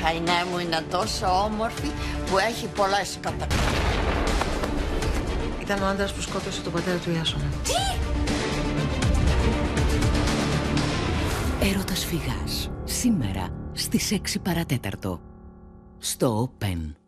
Χαϊνέ μου είναι τόσο όμορφη που έχει πολλές κατακτήσεις. Ήταν ο άντρας που σκότωσε τον πατέρα του Ιάσονα. Τι! Έρωτας φυγάς. Σήμερα στις 6 παρατέταρτο. Στο Open.